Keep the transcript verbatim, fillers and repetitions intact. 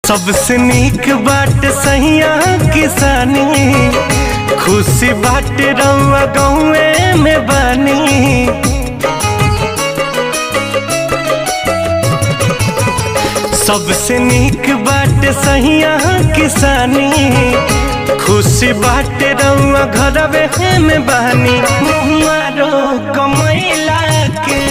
सबसे नीक बाट सहिया किसानी, खुशी बाट रउआ गौए में बानी। सबसे नीक बाट सहिया किसानी, खुशी बाट रउआ घरवे में बानी। मुहारो कमैला के